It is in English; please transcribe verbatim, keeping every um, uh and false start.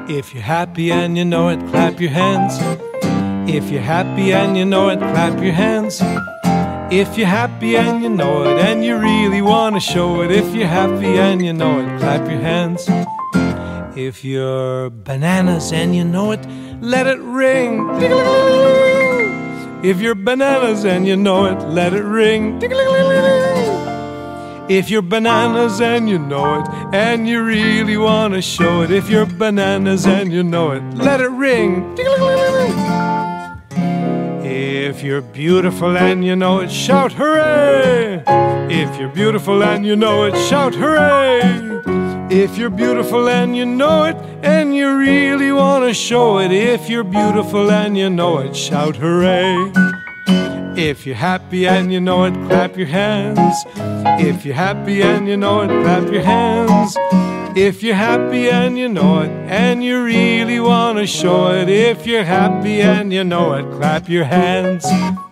If you're happy and you know it, clap your hands. If you're happy and you know it, clap your hands. If you're happy and you know it, and you really want to show it. If you're happy and you know it, clap your hands. If you're bananas and you know it, let it ring. If you're bananas and you know it, let it ring. If you're bananas and you know it, and you really want to show it. If you're bananas and you know it, let it ring. If you're beautiful and you know it, shout hooray! If you're beautiful and you know it, shout hooray! If you're beautiful and you know it, and you really want to show it. If you're beautiful and you know it, shout hooray! If you're happy and you know it, clap your hands. If you're happy and you know it, clap your hands. If you're happy and you know it, and you really want to show it. If you're happy and you know it, clap your hands.